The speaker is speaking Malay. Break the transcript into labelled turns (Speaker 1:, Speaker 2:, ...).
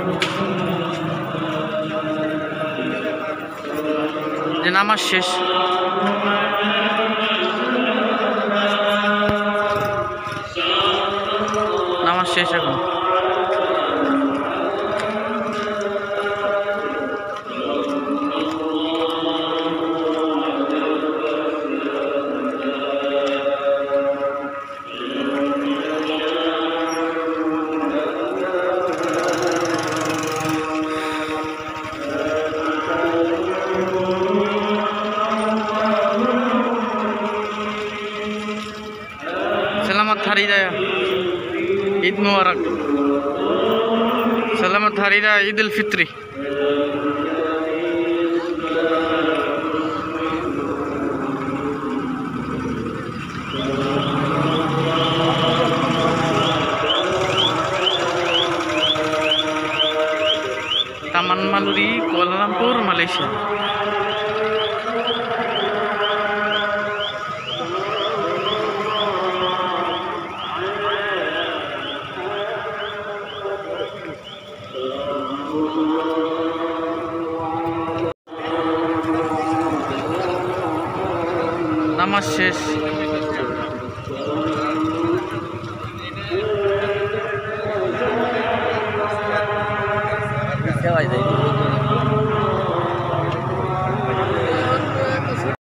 Speaker 1: যে নামাজ শেষ। নামাজ শেষ এখন। Selamat Hari Raya Eid Mubarak. Selamat Hari Raya Idul Fitri. Taman Maluri, Kuala Lumpur, Malaysia. নামাজ শেষ।
Speaker 2: সেবাই দেয়।